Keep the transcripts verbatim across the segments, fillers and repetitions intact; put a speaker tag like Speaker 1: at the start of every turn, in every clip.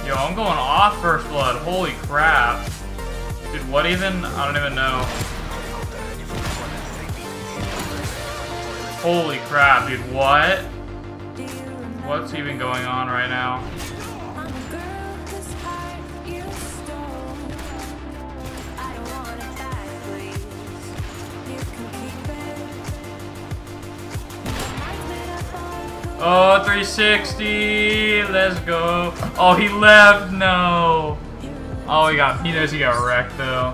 Speaker 1: Yo, I'm going off first blood. Holy crap. Dude, what even? I don't even know. Holy crap, dude. What? What's even going on right now? Oh, three sixty. Let's go. Oh, he left. No. Oh, he got. He knows he got wrecked though.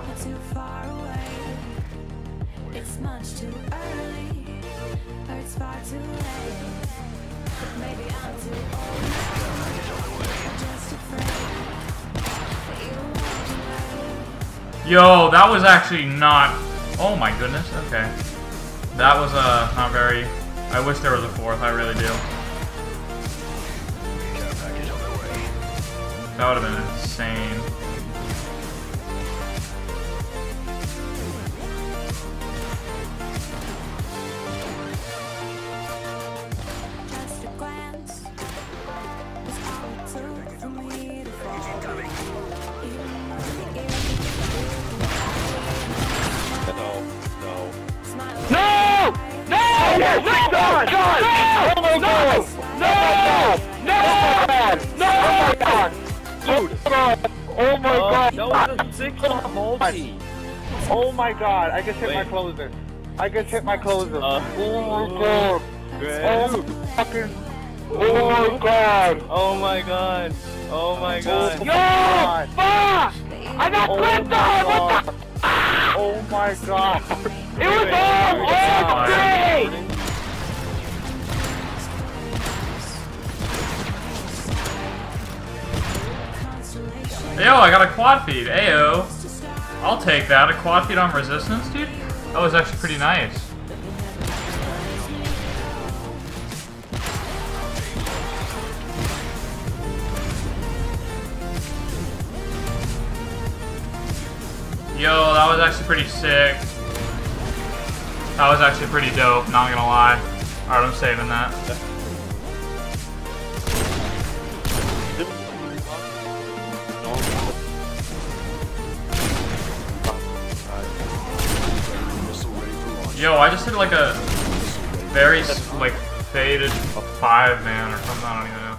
Speaker 1: Yo, that was actually not. Oh my goodness. Okay. That was uh not very. I wish there was a fourth. I really do. That would have been insane.
Speaker 2: Yes, my God! God! Oh my God! No! No! No! Oh my God! Dude! Oh my God!
Speaker 3: That was a six multi.
Speaker 2: Oh my God! I just hit
Speaker 3: Wait.
Speaker 2: my closer. I just hit my closer.
Speaker 3: Uh,
Speaker 2: oh my God!
Speaker 3: Greg.
Speaker 2: Oh fucking! Oh my God!
Speaker 3: Oh my God! Oh my God!
Speaker 2: Yo! Fuck! I got
Speaker 3: Oh
Speaker 2: clipped
Speaker 3: my
Speaker 2: on! What
Speaker 3: God.
Speaker 2: the? Oh my God! It was
Speaker 3: Wait,
Speaker 2: all
Speaker 3: wait,
Speaker 2: all
Speaker 3: wait.
Speaker 2: three!
Speaker 1: Yo, I got a quad feed. Ayo. I'll take that. A quad feed on resistance, dude? That was actually pretty nice. Yo, that was actually pretty sick. That was actually pretty dope, not gonna lie. Alright, I'm saving that. Yo, I just hit like a very like faded five man or something. I don't even know.